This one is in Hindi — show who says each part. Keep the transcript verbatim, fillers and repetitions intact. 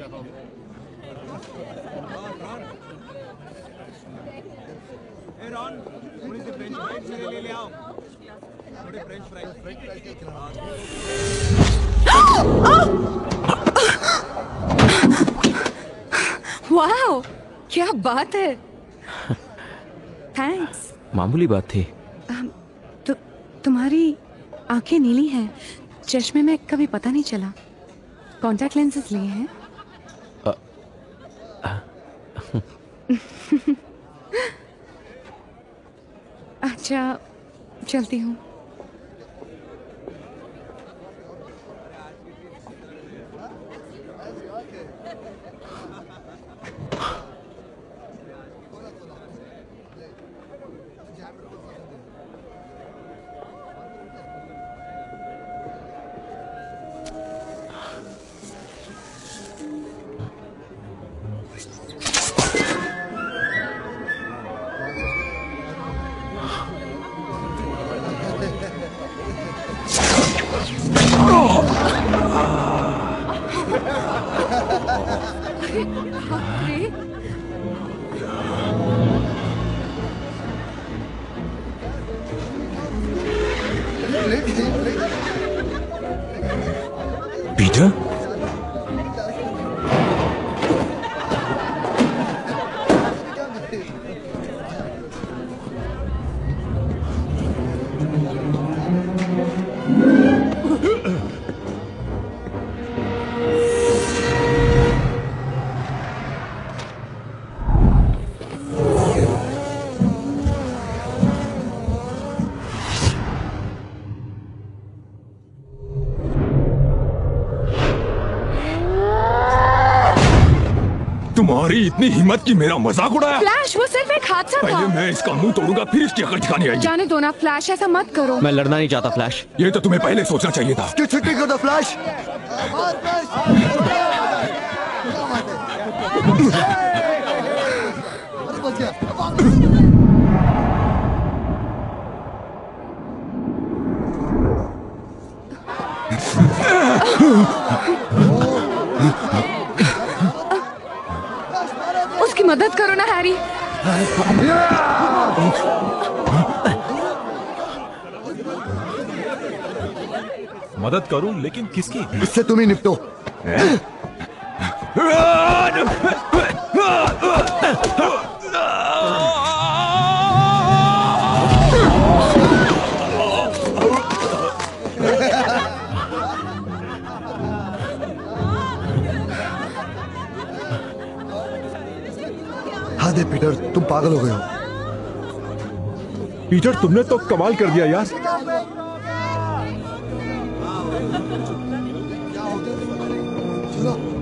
Speaker 1: ए रॉन, थोड़ी सी फ्रेंच फ्राइज मेरे लिए ले आओ। थोड़े फ्रेंच फ्राइज। फ्रेंच फ्राइज के खिलाफ।
Speaker 2: वाओ, क्या बात है। थैंक्स।
Speaker 3: मामूली बात थी।
Speaker 2: तु, तुम्हारी आंखें नीली हैं, चश्मे में कभी पता नहीं चला। कॉन्टैक्ट लेंसेज लिए हैं? अच्छा, चलती हूँ।
Speaker 3: पीटर? तुम्हारी इतनी हिम्मत कि मेरा मजाक उड़ाया?
Speaker 2: फ्लैश, वो सिर्फ एक हादसा था।
Speaker 3: पहले मैं इसका मुंह तोड़ूंगा, फिर इसकी अकल ठिकाने आएगी। जाने
Speaker 2: दो ना फ्लैश, ऐसा मत करो।
Speaker 3: मैं लड़ना नहीं चाहता फ्लैश। ये तो तुम्हें पहले सोचना चाहिए था।
Speaker 4: छुट्टी कर दो फ्लैश।
Speaker 2: उसकी मदद करो ना हैरी।
Speaker 5: मदद करूं, लेकिन किसकी?
Speaker 4: इससे तुम ही निपटो। दे पीटर, तुम पागल हो गए हो।
Speaker 5: पीटर, तुमने तो कमाल कर दिया यार।
Speaker 4: चलो